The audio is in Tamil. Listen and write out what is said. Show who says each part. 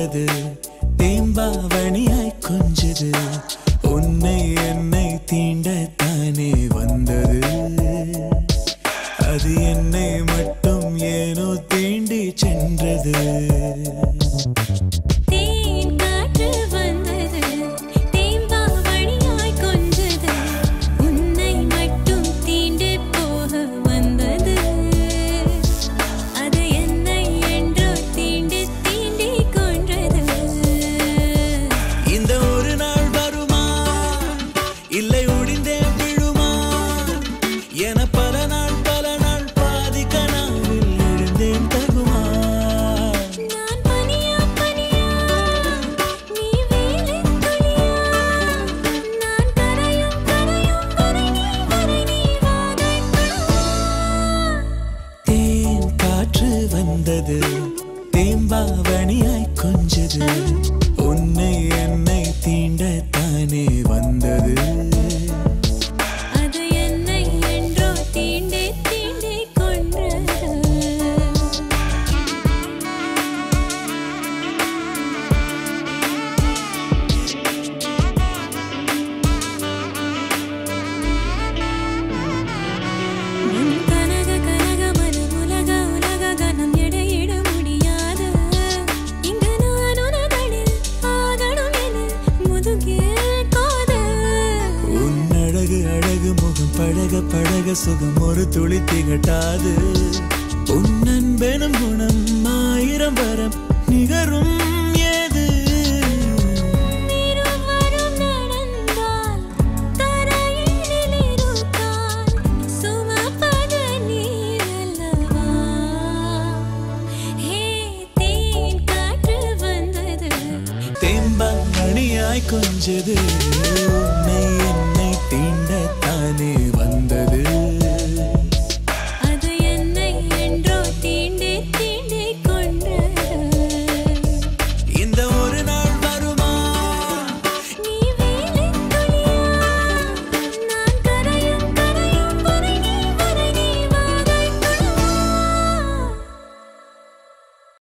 Speaker 1: வந்தது தேம்பாவணியாய் கொஞ்சது உன்னை என்னை தீண்டத்தானே வந்தது அது என்னை மட்டும் ஏனோ தீண்டி சென்றது இல்லை உடிந்தே விழுமா என பல நாள் பாதி கனாவில் எழுந்தேன் தகுமா நான் பனியா நீ வேலின் துளியா நான் கரையும் வரை நீ வாதைப்பா தேன் காற்று வந்தது தேம்பாவணியாய் கொஞ்சது உன்னை என்னை தீண்டத்தானே வந்தது பழக பழக சுகம் ஒரு துளி திகட்டாது உன் அன்பெனும் குணம் ஆயிரம் வரம் நிகரும் ஏது தேம்பாவணியாய் கொஞ்சது உன்னை என்னை தீண்டத்தானே